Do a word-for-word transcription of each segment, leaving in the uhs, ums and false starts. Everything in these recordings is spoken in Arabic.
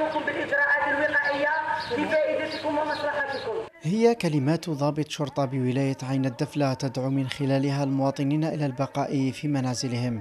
نقوم بالإجراءات الوقائية لفائدتكم ومصلحتكم. هي كلمات ضابط شرطة بولاية عين الدفلة تدعو من خلالها المواطنين إلى البقاء في منازلهم.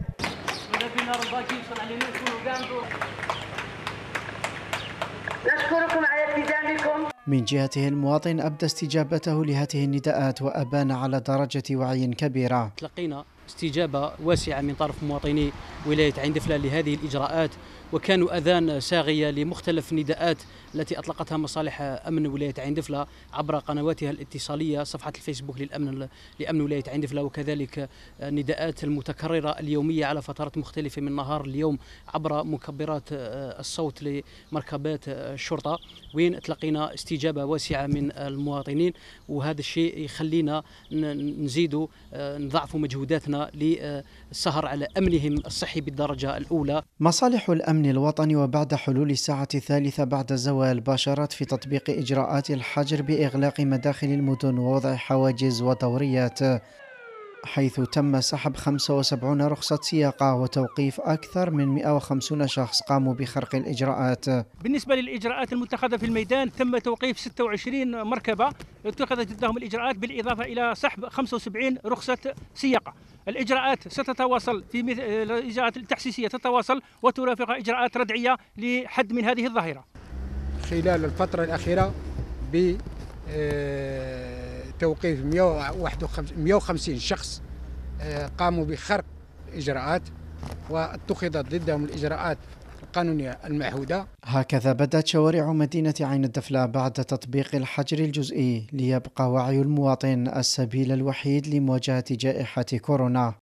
نشكركم على التزامكم. من جهته المواطن أبدى استجابته لهذه النداءات وأبان على درجة وعي كبيرة. تلقينا استجابة واسعة من طرف مواطني ولاية عين دفلة لهذه الإجراءات، وكانوا أذان صاغية لمختلف النداءات التي أطلقتها مصالح أمن ولاية عين دفلة عبر قنواتها الاتصالية، صفحة الفيسبوك للأمن لأمن ولاية عين دفلة، وكذلك النداءات المتكررة اليومية على فترات مختلفة من نهار اليوم عبر مكبرات الصوت لمركبات الشرطة، وين تلقينا استجابة واسعة من المواطنين، وهذا الشيء يخلينا نزيدوا نضاعفوا مجهوداتنا للسهر على أمنهم الصحي بالدرجة الأولى. مصالح الأمن الوطني وبعد حلول الساعة الثالثة بعد الزوال باشرت في تطبيق إجراءات الحجر بإغلاق مداخل المدن ووضع حواجز ودوريات، حيث تم سحب خمسة وسبعين رخصة سياقة وتوقيف أكثر من مئة وخمسين شخص قاموا بخرق الإجراءات. بالنسبة للإجراءات المتخذة في الميدان تم توقيف ستة وعشرين مركبة اتخذت ضدهم الإجراءات، بالإضافة إلى سحب خمسة وسبعين رخصة سياقة. الإجراءات ستتواصل في مثل الإجراءات التحسيسية تتواصل وترافقها إجراءات ردعية لحد من هذه الظاهرة. خلال الفترة الأخيرة ب توقيف مئة وخمسين شخص قاموا بخرق إجراءات واتخذت ضدهم الإجراءات القانونية المعهودة. هكذا بدأت شوارع مدينة عين الدفلة بعد تطبيق الحجر الجزئي، ليبقى وعي المواطن السبيل الوحيد لمواجهة جائحة كورونا.